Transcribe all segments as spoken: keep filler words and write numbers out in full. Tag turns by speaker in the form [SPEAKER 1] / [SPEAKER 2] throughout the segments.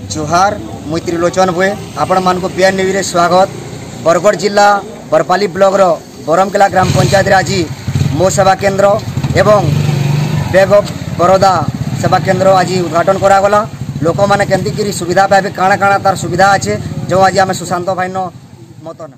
[SPEAKER 1] जोहार मुई त्रिलोचन भुए आपण मान को पीएन न्यूज रे स्वागत। बरगढ़ जिला बरपाली ब्लॉक रो बरमकेला ग्राम पंचायत रे आज मो सेवा केंद्र एवं बैंक ऑफ बरोदा सेवा केंद्र आज उद्घाटन करा गला। लोक माने केंती सुविधा पाइबे काଣା काଣା तार सुविधा अच्छे जो आज आम सुशांत भाई न मतन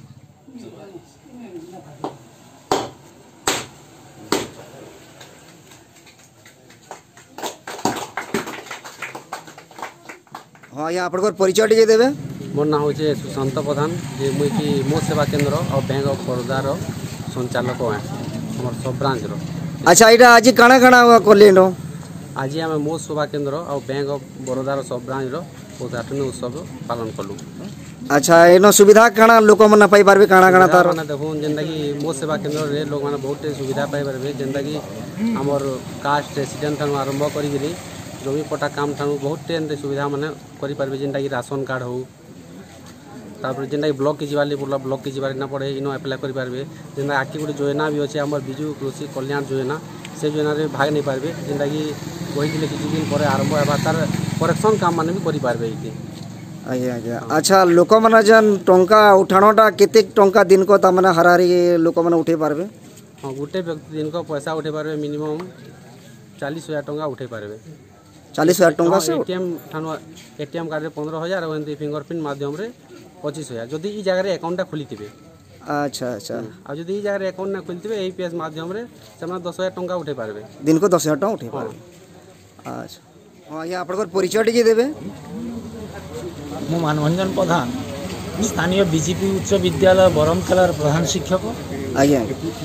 [SPEAKER 1] हाँ यहाँ आप परिचय टे देवे।
[SPEAKER 2] मोर ना हूँ सुशांत प्रधान जे मुई कि मो सेवा केंद्र और बैंक ऑफ बड़ौदा रो संचालक है हमर सब ब्रांच रो।
[SPEAKER 1] अच्छा यहाँ आज काଣା काଣା कले नो
[SPEAKER 2] आज आम मो सेवा केंद्र और बैंक ऑफ बड़ौदा रो सब ब्रांच रो उद्घाटन उत्सव पालन कलु।
[SPEAKER 1] अच्छा एनो सुविधा काଣା लोक मन पाई पारबे काଣା काଣା तार
[SPEAKER 2] माने देखो जेंदा कि मो सेवा केंद्र रे लोग माने बहुत सुविधा पाई पारबे जेंदा कि हमर कास्ट रेसिडेंट ठानु आरंभ करी गिरी जमी पटा काम ठानु बहुत टेन सुविधा माने करि पारबे जेंदा कि राशन कार्ड हो तापर जेंदा कि ब्लॉक के जीवाली पड़ला ब्लॉक के जीवाली ना पड़े इनो अप्लाई करि पारबे। जेंदा आकी गुडी योजना भी अछि हमर बिजु कृषि कल्याण योजना से योजना रे भाग नै पारबे जेंदा कि कोई दिले किछि दिन परे आरंभ हेबा तार करेक्शन काम माने भी करि पारबे इति।
[SPEAKER 1] आज्ञा आज्ञा अच्छा लोक माने जन टंका उठाणोटा केते टंका दिन को ता माने हरारी लोक माने उठे पारबे।
[SPEAKER 2] हां गुटे व्यक्ति दिन को पैसा उठे पारबे मिनिमम चालीस हजार टंका उठे पारबे।
[SPEAKER 1] चालीस हजार टंका से
[SPEAKER 2] एटीएम ठानु एटीएम कार्ड रे पंद्रह हजार और एंती फिंगरप्रिंट माध्यम रे पच्चीस हजार जदि ई जगह रे अकाउंट खोलिथिबे। अच्छा
[SPEAKER 1] अच्छा
[SPEAKER 2] आ जदि ई जगह रे अकाउंट ना खोलिथिबे एई पीएस माध्यम रे समा दस हजार टंका उठे पारबे
[SPEAKER 1] दिन को दस हजार टंका उठे पारबे। अच्छा हां या आपन परिचय टिके देबे।
[SPEAKER 3] मु मानवंजन प्रधान स्थानीय बीजेपी उच्च विद्यालय बरमकेलार प्रधान शिक्षक।
[SPEAKER 1] आज्ञा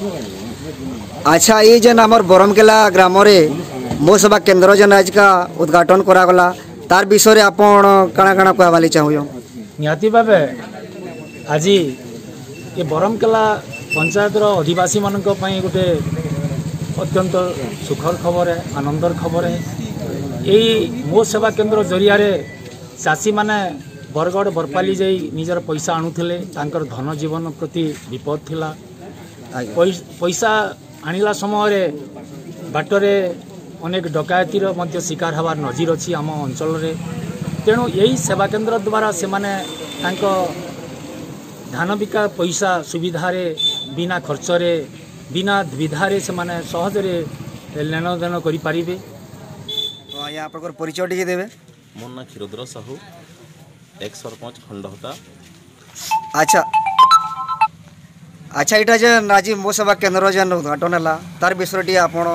[SPEAKER 1] अच्छा ये जन आमर बरमकेला ग्राम रे मो सेवा केंद्र जन आज का उद्घाटन करा गला तार विषय रे आपण काଣା काଣା कहवाली चाहूयो।
[SPEAKER 3] निहाती भावे आज ये बरमकेला पंचायत रो आदिवासी मानक पई गोटे अत्यंत सुखर खबर है आनंदर खबर है। यही मो सेवा केंद्र जरिया रे चाषी माने बरगढ़ बरपाली जाई निजर पैसा आणुथिले तांकर धन जीवन प्रति विपद थिला। पैसा आनिला समय रे बाटरे अनेक डकायतीर मध्य शिकार हबार नजीर अछि आम अंचल रे। तेणु यही सेवा केंद्र द्वारा से माने तांको धान बिका पैसा सुविधा रे बिना खर्च रे बिना द्विधा रे से माने सहज रे लेन देन करि पारिबे।
[SPEAKER 1] तो या आपन परिचय टिके देबे।
[SPEAKER 4] मोर ना क्षीरोद्र साहू एक सरपंच खंडहता।
[SPEAKER 1] अच्छा अच्छा इटा जे नाजी मो सेवा केंद्र जन उद्घाटन हला तार विषय टी आपण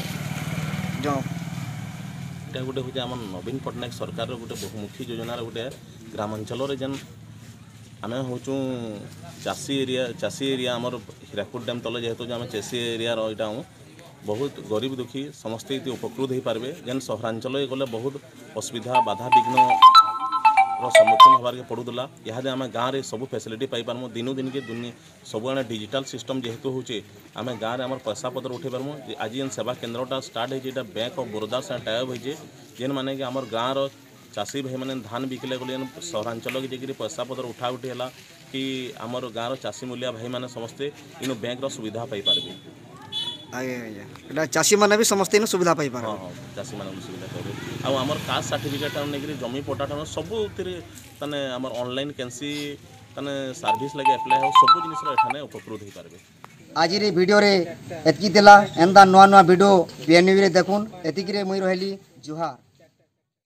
[SPEAKER 1] जो
[SPEAKER 4] এটা গোটে হচ্ছে আমার নবীন পটনাयक सरकार गोटे बहुमुखी योजना गोटे ग्रामांचल जेन आम हूँ चाषी एरिया चाषी एरिया आमर हीराकुद डैम तले जेहेतु आम चाषी एरिया रहा हूँ बहुत गरीब दुखी समस्ते उपकृत हो पारे जेन सहरांचल गले बहुत असुविधा बाधा विघ्न सम्मुखीन होबार के पड़ूला। यहाँ आम गाँव में सब फैसिलिटी पाई पारमु दिनू दिन के दुनिया सब आने डिजिटल सिस्टम जेहेतु होचे आम गाँव में आम पैसा पत्र उठे पारमु। आज जेन सेवा केन्द्रटा स्टार्ट होता बैंक ऑफ बड़ौदा से टाइप होचे जेन माने कि आमर गाँव चाषी भाई मैंने धान बिकले गले सहरांचल के जाकि पैसा पत्र उठा उठी है कि आमर गाँव चाषी मूलिया भाई मैंने समस्ते इन बैंक सुविधा पाई पारबे।
[SPEAKER 1] आज्ञा चाषी मैंने भी समस्ते इन सुविधा पाई पार।
[SPEAKER 4] हाँ हाँ चाषी मान सुविधा पाइबे आउ आमर कास्ट सर्टिफिकेट नहीं जमी पट्टा ठान सब तने आमर ऑनलाइन कैंसी तने सर्विस लगे अप्लाई हो सब जिनिस एठाने उपकृत हो पारबे।
[SPEAKER 1] आज रे वीडियो रे एतकी देला एंदा नुआ नुआ वीडियो पीएन न्यूज रे देखुन एतिकी रे मुई रहली जुहार।